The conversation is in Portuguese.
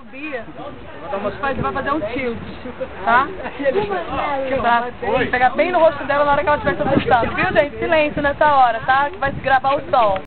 subir, a gente vai fazer um tilt, tá? Pra pegar bem no rosto dela na hora que ela estiver assustada. Viu, gente? Silêncio nessa hora, tá? Que vai se gravar o som.